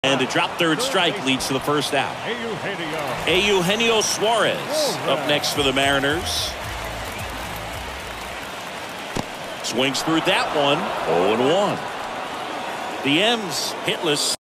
And a drop third strike leads to the first out. Eugenio Suarez up next for the Mariners. Swings through that one. 0-1. The M's hitless.